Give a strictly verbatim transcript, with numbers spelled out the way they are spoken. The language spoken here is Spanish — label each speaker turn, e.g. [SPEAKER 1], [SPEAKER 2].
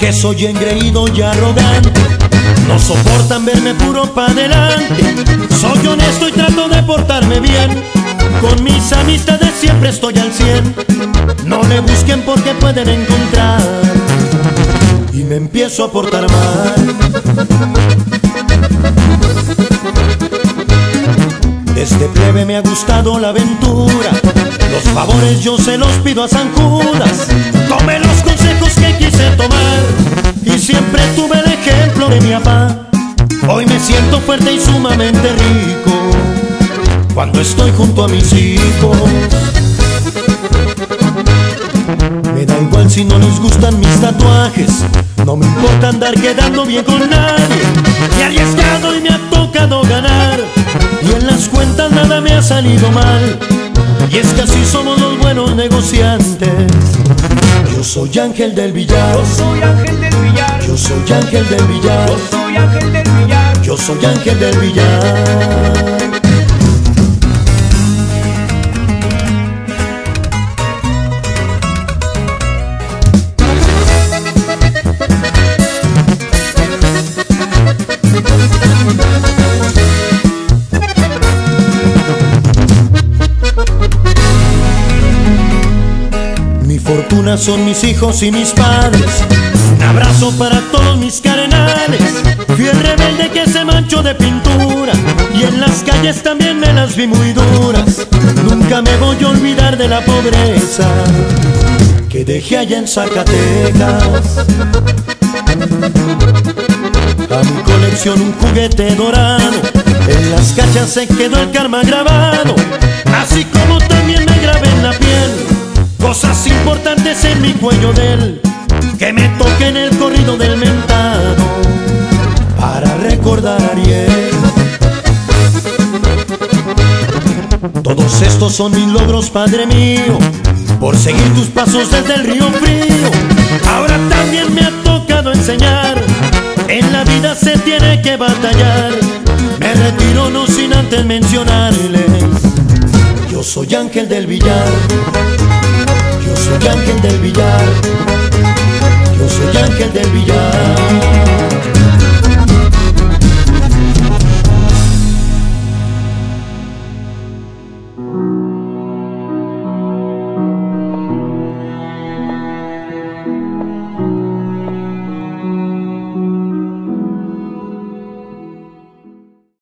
[SPEAKER 1] que soy engreído y arrogante, no soportan verme puro pa' adelante. Soy honesto y trato de portarme bien, con mis amistades siempre estoy al cien. No me busquen porque pueden encontrar, y me empiezo a portar mal. Desde plebe me ha gustado la aventura, los favores yo se los pido a San Judas. Tomé los consejos que quise tomar y siempre tuve el ejemplo de mi papá. Hoy me siento fuerte y sumamente rico cuando estoy junto a mis hijos. Me da igual si no les gustan mis tatuajes, no me importa andar quedando bien con nadie. Me he arriesgado y me ha tocado ganar, y en las cuentas nada me ha salido mal. Y es que así somos los buenos negociantes. Yo soy Ángel del Villar,
[SPEAKER 2] Yo soy Ángel del Villar,
[SPEAKER 1] yo soy Ángel del Villar,
[SPEAKER 2] yo soy Ángel del Villar.
[SPEAKER 1] yo soy Ángel del Villar. Mi fortuna son mis hijos y mis padres. Un abrazo para todos mis carnales. Fui el rebelde que se manchó de pintura, y en las calles también me las vi muy duras. Nunca me voy a olvidar de la pobreza que dejé allá en Zacatecas. A mi colección un juguete dorado, en las cachas se quedó el karma grabado, así como también me grabé en la piel cosas importantes en mi cuello del que me toque en el corrido del mentado para recordar a Ariel. Todos estos son mis logros, Padre mío, por seguir tus pasos desde el río frío. Ahora también me ha tocado enseñar, en la vida se tiene que batallar. Me retiro no sin antes mencionarles, yo soy Ángel del Villar, yo soy Ángel del Villar, yo soy Ángel del Villar.